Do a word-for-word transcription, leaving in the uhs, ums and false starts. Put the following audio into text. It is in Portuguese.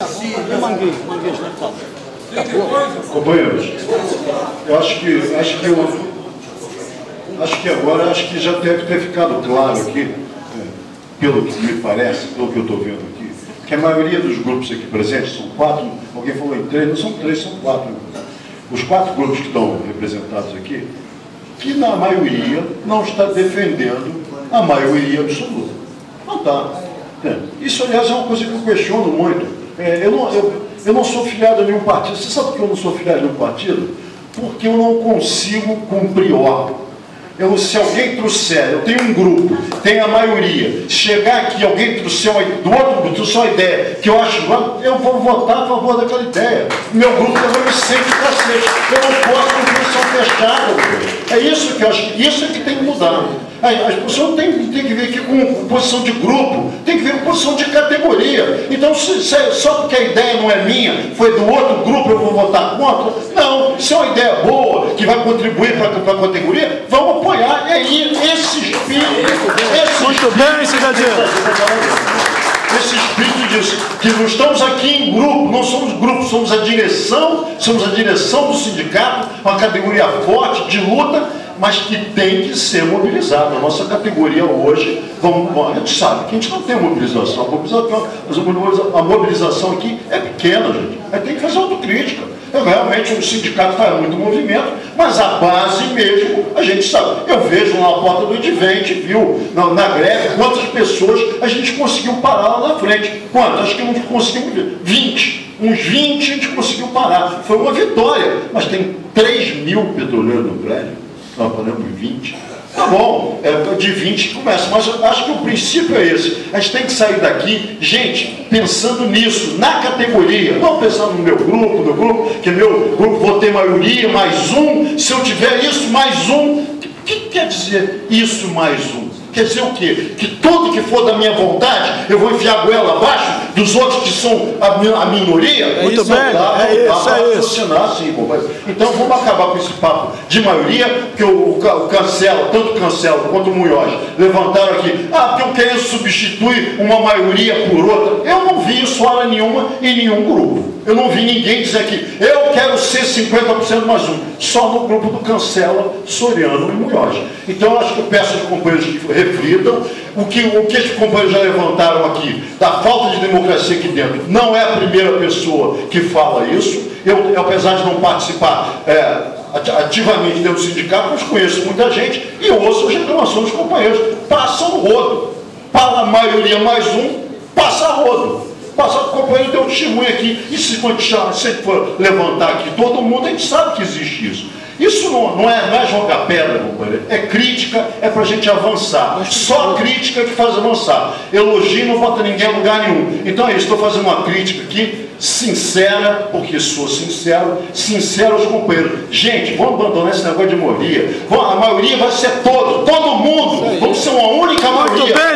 Companheiros, eu acho que, acho que eu, acho que agora acho que já deve ter ficado claro aqui, é, pelo que me parece, pelo que eu estou vendo aqui, que a maioria dos grupos aqui presentes, são quatro, alguém falou em três, não são três, são quatro. Os quatro grupos que estão representados aqui, que na maioria não está defendendo a maioria absoluta. Não está. Isso, aliás, é uma coisa que eu questiono muito. É, eu, não, eu, eu não sou filiado a nenhum partido. Você sabe por que eu não sou filiado a nenhum partido? Porque eu não consigo cumprir ordem. Eu, se alguém trouxer, eu tenho um grupo, tem a maioria, chegar aqui, alguém trouxer uma, do outro grupo, trouxer uma ideia que eu acho igual, eu vou votar a favor daquela ideia. Meu grupo também me sente cacete. Eu não posso com posição fechada. É isso que eu acho, isso é que tem que mudar. As pessoas têm, têm que ver aqui com posição de grupo, tem que ver com posição de categoria. Então, se, se, só porque a ideia não é minha, foi do outro grupo, eu vou votar contra? Não, se é uma ideia boa, que vai contribuir para a categoria, vamos apoiar. E aí, esse espírito... Esse Muito espírito, bem, cidadão. Esse espírito disso, que não estamos aqui em grupo, não somos grupo, somos a direção, somos a direção do sindicato, uma categoria forte, de luta, mas que tem que ser mobilizada. A nossa categoria hoje, vamos, a gente sabe que a gente não tem mobilização. A mobilização, a mobilização aqui é pequena, gente. Aí tem que fazer autocrítica. Eu, realmente o sindicato faz muito movimento, mas a base mesmo, a gente sabe. Eu vejo lá na porta do Edivente, viu, na, na greve, quantas pessoas a gente conseguiu parar lá na frente. Quantas? Acho que não conseguimos ver. vinte. Uns vinte a gente conseguiu parar. Foi uma vitória. Mas tem três mil petroleiros no prédio. Nós falamos de vinte. Tá bom, é, de vinte começa, mas eu acho que o princípio é esse. A gente tem que sair daqui, gente, pensando nisso, na categoria, não pensando no meu grupo, no grupo, que meu grupo vou ter maioria, mais um, se eu tiver isso, mais um. O que, que quer dizer isso, mais um? Quer dizer o quê? Que tudo que for da minha vontade, eu vou enfiar a goela abaixo dos outros que são a, a minoria? É Muito bem, dá, é dá, isso, dá é funcionar assim, então vamos acabar com esse papo de maioria, que o, o, o Cancela, tanto o Cancela quanto o Munhoz, levantaram aqui, ah, porque eu quero substituir uma maioria por outra. Eu não vi isso hora nenhuma em nenhum grupo. Eu não vi ninguém dizer aqui, eu quero ser cinquenta por cento mais um. Só no grupo do Cancela, Soriano e Munhoz. Então eu acho que eu peço aos companheiros que reflitam, o que, o que os companheiros já levantaram aqui, da falta de democracia aqui dentro, não é a primeira pessoa que fala isso. Eu, eu apesar de não participar é, ativamente dentro do sindicato, mas conheço muita gente e eu ouço as reclamações dos companheiros. Passam o rodo. Para a maioria mais um, passa rodo. Passa o companheiro tem um testemunho aqui. E se for levantar aqui todo mundo, a gente sabe que existe isso. Isso não, não, é, não é jogar pedra, companheiro. É crítica, é para a gente avançar. Só crítica que faz avançar. Elogio não bota ninguém em lugar nenhum. Então é isso, estou fazendo uma crítica aqui, sincera, porque sou sincero, sincero aos companheiros. Gente, vamos abandonar esse negócio de maioria. A maioria vai ser todo, todo mundo. Vamos ser uma única maioria.